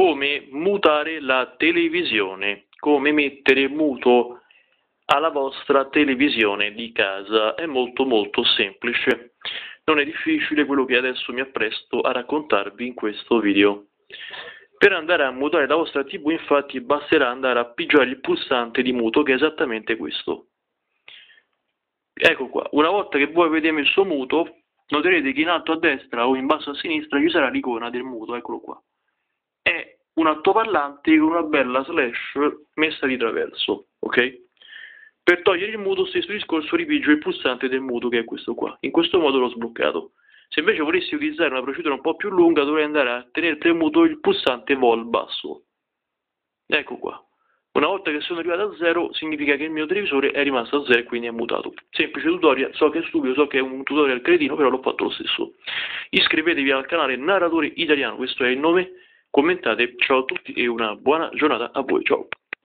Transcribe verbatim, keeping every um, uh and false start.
come mutare la televisione, come mettere muto alla vostra televisione di casa. È molto molto semplice, non è difficile quello che adesso mi appresto a raccontarvi in questo video. Per andare a mutare la vostra tivù, infatti, basterà andare a pigiare il pulsante di muto, che è esattamente questo. Ecco qua, una volta che voi vedete il suo muto, noterete che in alto a destra o in basso a sinistra ci sarà l'icona del muto, eccolo qua. È un altoparlante con una bella slash messa di traverso, ok? Per togliere il muto, stesso discorso, ripigio il pulsante del muto, che è questo qua. In questo modo l'ho sbloccato. Se invece volessi utilizzare una procedura un po' più lunga, dovrei andare a tenere premuto il pulsante vol basso. Ecco qua. Una volta che sono arrivato a zero, significa che il mio televisore è rimasto a zero e quindi è mutato. Semplice tutorial, so che è stupido, so che è un tutorial cretino, però l'ho fatto lo stesso. Iscrivetevi al canale Narratore Italiano, questo è il nome. Commentate, ciao a tutti e una buona giornata a voi, ciao.